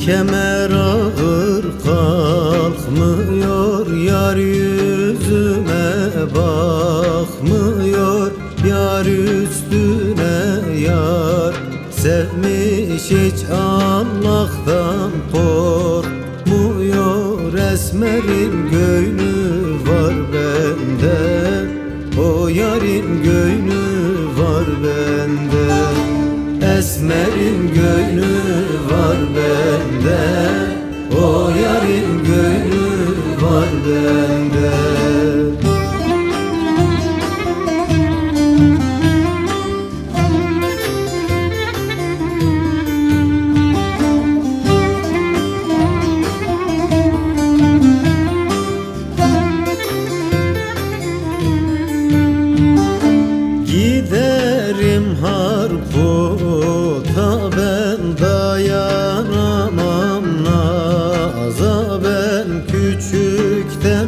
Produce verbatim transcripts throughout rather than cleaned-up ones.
Kemer ağır kalkmıyor, yar yüzüme bakmıyor. Yar üstüne yar sevmiş, hiç Allah'tan korkmuyor. Esmerin gönlü var bende, o yarın gönlü var bende. Esmerin gönlü var bende, o yarın gönlü var bende. Giderim harputa, ben dayanamam naza. Ben küçükten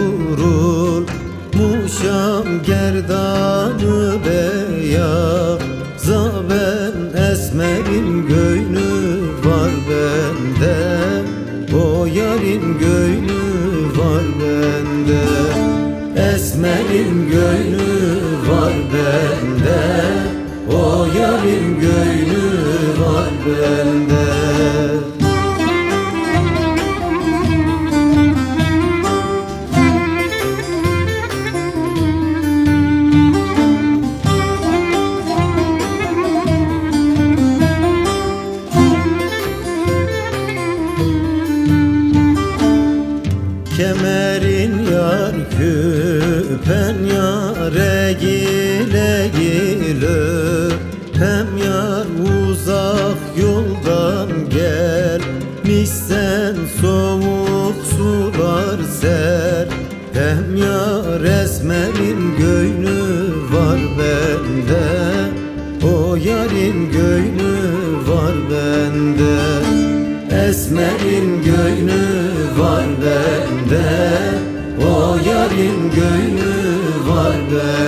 vurulmuşam gerdanı beyaza. Ben esmerin gönlü var bende, o yarın gönlü var bende. Esmerin gönlü var bende, o yarın gönlü var bende. Kemerin yar küpen yare gile gile, hem yar uzak yoldan gelmişsen soğuk sular ser. Hem yar esmerin gönlü var bende, o yarın gönlü var bende. Esmerin gönlü var bende, o yarın gönlü var bende.